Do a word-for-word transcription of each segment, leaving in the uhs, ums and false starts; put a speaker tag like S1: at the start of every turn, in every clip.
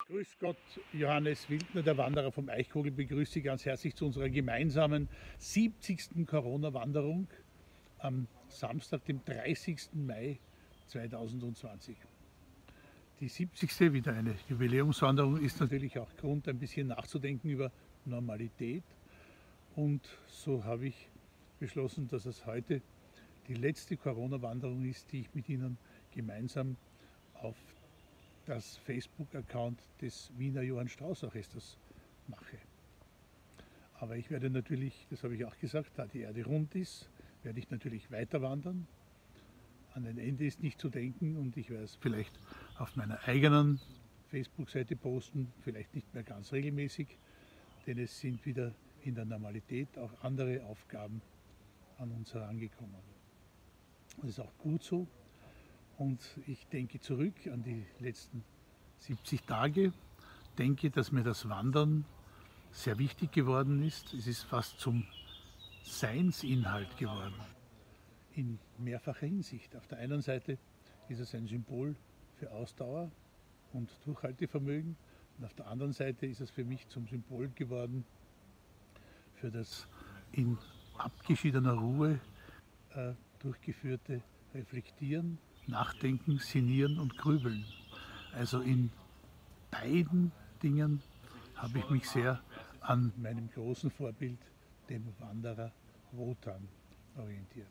S1: Grüß Gott, Johannes Wildner, der Wanderer vom Eichkogel, begrüße Sie ganz herzlich zu unserer gemeinsamen siebzigsten Corona-Wanderung am Samstag, dem dreißigsten Mai zweitausendzwanzig. Die siebzigste, wieder eine Jubiläumswanderung, ist natürlich auch Grund, ein bisschen nachzudenken über Normalität. Und so habe ich beschlossen, dass es heute die letzte Corona-Wanderung ist, die ich mit Ihnen gemeinsam auf das Facebook-Account des Wiener Johann Strauss Orchesters mache. Aber ich werde natürlich, das habe ich auch gesagt, da die Erde rund ist, werde ich natürlich weiter wandern. An ein Ende ist nicht zu denken und ich werde es vielleicht auf meiner eigenen Facebook-Seite posten, vielleicht nicht mehr ganz regelmäßig, denn es sind wieder in der Normalität auch andere Aufgaben an uns herangekommen. Das ist auch gut so. Und ich denke zurück an die letzten siebzig Tage, denke, dass mir das Wandern sehr wichtig geworden ist. Es ist fast zum Seinsinhalt geworden, in mehrfacher Hinsicht. Auf der einen Seite ist es ein Symbol für Ausdauer und Durchhaltevermögen und auf der anderen Seite ist es für mich zum Symbol geworden für das in abgeschiedener Ruhe äh, durchgeführte Reflektieren, Nachdenken, Sinnieren und Grübeln. Also in beiden Dingen habe ich mich sehr an meinem großen Vorbild, dem Wanderer Wotan, orientiert.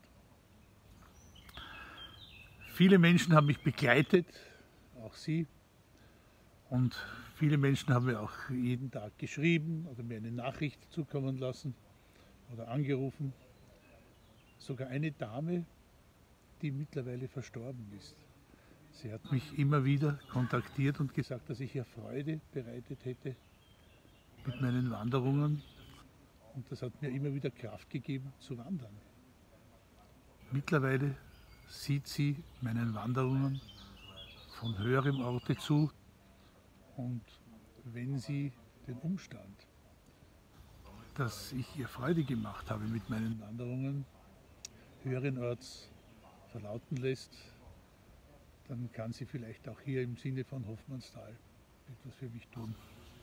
S1: Viele Menschen haben mich begleitet, auch Sie, und viele Menschen haben mir auch jeden Tag geschrieben oder mir eine Nachricht zukommen lassen oder angerufen. Sogar eine Dame, die mittlerweile verstorben ist. Sie hat mich immer wieder kontaktiert und gesagt, dass ich ihr Freude bereitet hätte mit meinen Wanderungen. Und das hat mir immer wieder Kraft gegeben zu wandern. Mittlerweile sieht sie meinen Wanderungen von höherem Orte zu. Und wenn sie den Umstand, dass ich ihr Freude gemacht habe mit meinen Wanderungen, höheren Orts verlauten lässt, dann kann sie vielleicht auch hier im Sinne von Hoffmannsthal etwas für mich tun.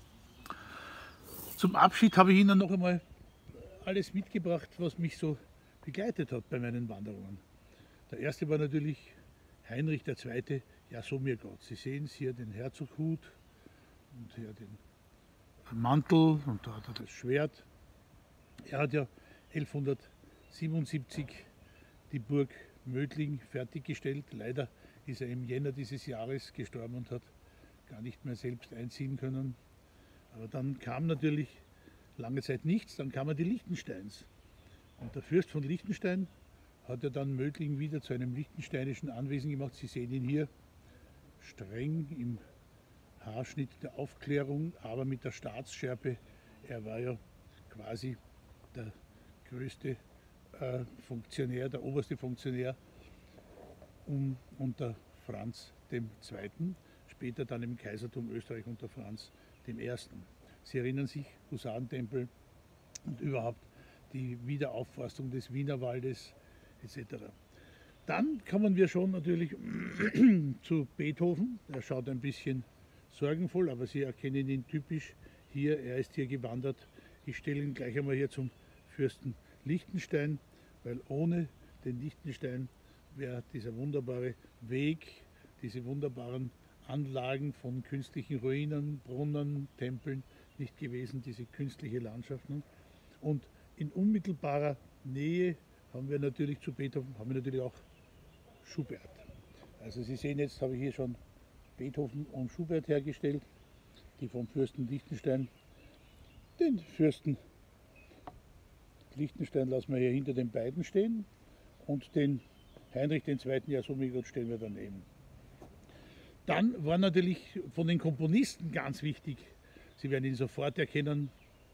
S1: Zum Abschied habe ich Ihnen noch einmal alles mitgebracht, was mich so begleitet hat bei meinen Wanderungen. Der erste war natürlich Heinrich der Zweite, ja so mir Gott. Sie sehen es hier, den Herzoghut und hier den Mantel und da hat er das Schwert. Er hat ja elfhundertsiebenundsiebzig die Burg Mödling fertiggestellt. Leider ist er im Jänner dieses Jahres gestorben und hat gar nicht mehr selbst einziehen können. Aber dann kam natürlich lange Zeit nichts, dann kamen die Liechtensteins. Und der Fürst von Liechtenstein hat ja dann Mödling wieder zu einem liechtensteinischen Anwesen gemacht. Sie sehen ihn hier streng im Haarschnitt der Aufklärung, aber mit der Staatsschärpe. Er war ja quasi der größte Funktionär, der oberste Funktionär um, unter Franz dem Zweiten, später dann im Kaisertum Österreich unter Franz dem Ersten. Sie erinnern sich, Husarentempel und überhaupt die Wiederaufforstung des Wienerwaldes et cetera. Dann kommen wir schon natürlich zu Beethoven. Er schaut ein bisschen sorgenvoll, aber Sie erkennen ihn typisch hier. Er ist hier gewandert. Ich stelle ihn gleich einmal hier zum Fürsten Liechtenstein, weil ohne den Liechtenstein wäre dieser wunderbare Weg, diese wunderbaren Anlagen von künstlichen Ruinen, Brunnen, Tempeln nicht gewesen, diese künstliche Landschaft. Und in unmittelbarer Nähe haben wir natürlich zu Beethoven, haben wir natürlich auch Schubert. Also Sie sehen, jetzt habe ich hier schon Beethoven und Schubert hergestellt, die vom Fürsten Liechtenstein, den Fürsten Liechtenstein lassen wir hier hinter den beiden stehen und den Heinrich den Zweiten, ja so mir Gott, stellen wir daneben. Dann war natürlich von den Komponisten ganz wichtig, Sie werden ihn sofort erkennen,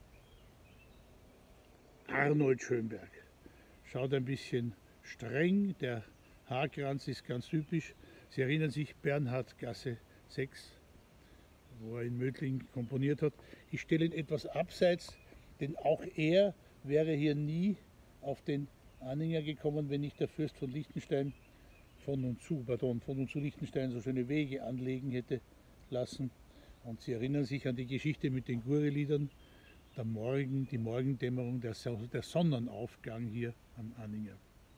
S1: Arnold Schönberg. Schaut ein bisschen streng, der Haarkranz ist ganz typisch. Sie erinnern sich, Bernhardgasse sechs, wo er in Mödling komponiert hat. Ich stelle ihn etwas abseits, denn auch er wäre hier nie auf den Anhänger gekommen, wenn nicht der Fürst von Liechtenstein von und zu, pardon, von und zu Liechtenstein so schöne Wege anlegen hätte lassen. Und Sie erinnern sich an die Geschichte mit den Gureliedern, der Morgen, die Morgendämmerung, der, der Sonnenaufgang hier am Anninger.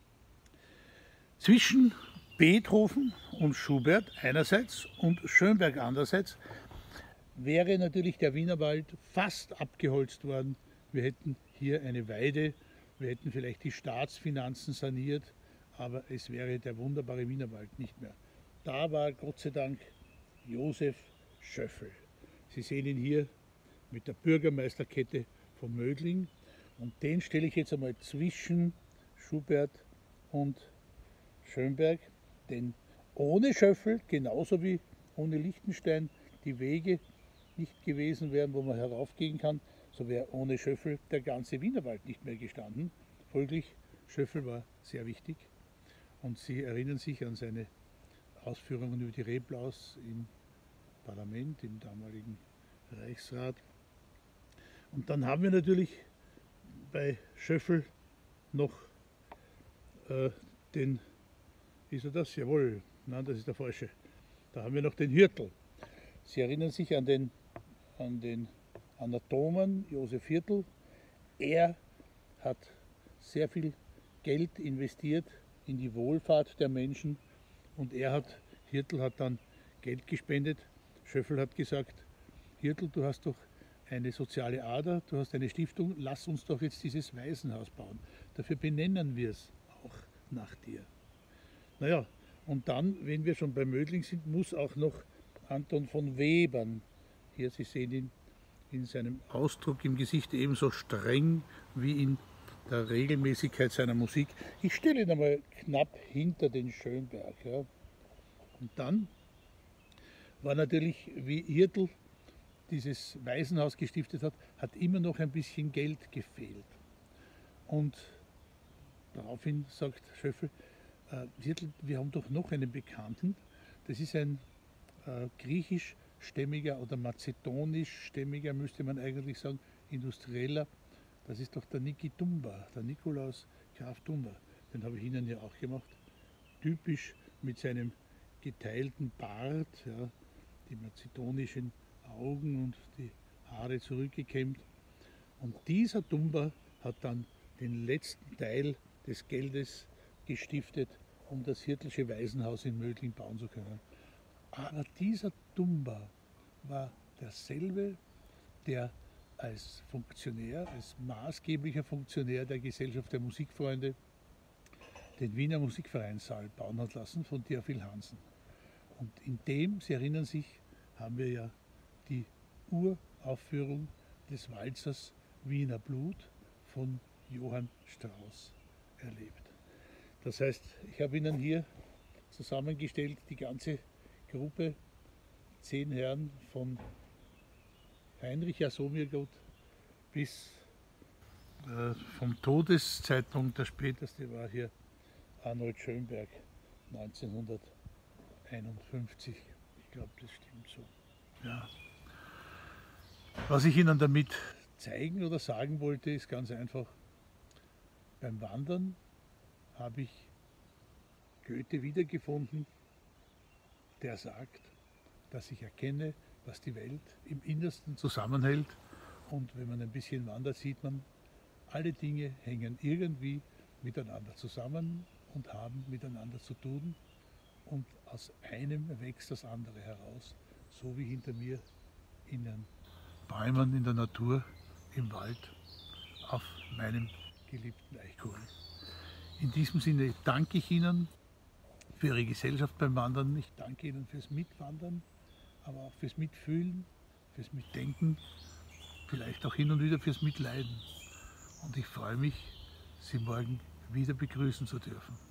S1: Zwischen Beethoven und Schubert einerseits und Schönberg andererseits wäre natürlich der Wienerwald fast abgeholzt worden. Wir hätten hier eine Weide, wir hätten vielleicht die Staatsfinanzen saniert, aber es wäre der wunderbare Wienerwald nicht mehr. Da war Gott sei Dank Josef Schöffel. Sie sehen ihn hier mit der Bürgermeisterkette von Mödling und den stelle ich jetzt einmal zwischen Schubert und Schönberg, denn ohne Schöffel, genauso wie ohne Lichtenstein, die Wege nicht gewesen wären, wo man heraufgehen kann, so wäre ohne Schöffel der ganze Wienerwald nicht mehr gestanden. Folglich, Schöffel war sehr wichtig und Sie erinnern sich an seine Ausführungen über die Reblaus im Parlament, im damaligen Reichsrat. Und dann haben wir natürlich bei Schöffel noch äh, den, ist er das? Jawohl, nein, das ist der falsche. Da haben wir noch den Hirtl. Sie erinnern sich an den, an den Anatomen Josef Hirtl. Er hat sehr viel Geld investiert in die Wohlfahrt der Menschen und er hat, Hirtl hat dann Geld gespendet. Schöffel hat gesagt, Hirtl, du hast doch eine soziale Ader, du hast eine Stiftung, lass uns doch jetzt dieses Waisenhaus bauen. Dafür benennen wir es auch nach dir. Naja, und dann, wenn wir schon bei Mödling sind, muss auch noch Anton von Webern, hier Sie sehen ihn in seinem Ausdruck im Gesicht ebenso streng wie in der Regelmäßigkeit seiner Musik. Ich stelle ihn einmal knapp hinter den Schönberg. Ja. Und dann war natürlich, wie Hirtl dieses Waisenhaus gestiftet hat, hat immer noch ein bisschen Geld gefehlt. Und daraufhin sagt Schöffel, äh, Hirtl, wir haben doch noch einen Bekannten, das ist ein äh, griechischstämmiger oder mazedonischstämmiger, müsste man eigentlich sagen, Industrieller, das ist doch der Niki Dumba, der Nikolaus Graf Dumba. Den habe ich Ihnen ja auch gemacht. Typisch mit seinem geteilten Bart, ja, die mazedonischen Augen und die Haare zurückgekämmt. Und dieser Dumba hat dann den letzten Teil des Geldes gestiftet, um das Hirtlsche Waisenhaus in Mödling bauen zu können. Aber dieser Dumba war derselbe, der als Funktionär, als maßgeblicher Funktionär der Gesellschaft der Musikfreunde den Wiener Musikvereinssaal bauen hat lassen von Theophil Hansen. Und in dem, Sie erinnern sich, haben wir ja die Uraufführung des Walzers Wiener Blut von Johann Strauss erlebt. Das heißt, ich habe Ihnen hier zusammengestellt die ganze Gruppe, zehn Herren von Heinrich Jasomirgott bis äh, vom Todeszeitpunkt, der späteste war hier Arnold Schönberg neunzehnhunderteinundfünfzig. Ich glaube, das stimmt so. Ja. Was ich Ihnen damit zeigen oder sagen wollte, ist ganz einfach. Beim Wandern habe ich Goethe wiedergefunden, der sagt, dass ich erkenne, was die Welt im Innersten zusammenhält. Und wenn man ein bisschen wandert, sieht man, alle Dinge hängen irgendwie miteinander zusammen und haben miteinander zu tun. Und aus einem wächst das andere heraus, so wie hinter mir in den Bäumen, in der Natur, im Wald, auf meinem geliebten Eichkogel. In diesem Sinne danke ich Ihnen für Ihre Gesellschaft beim Wandern. Ich danke Ihnen fürs Mitwandern, aber auch fürs Mitfühlen, fürs Mitdenken, vielleicht auch hin und wieder fürs Mitleiden. Und ich freue mich, Sie morgen wieder begrüßen zu dürfen.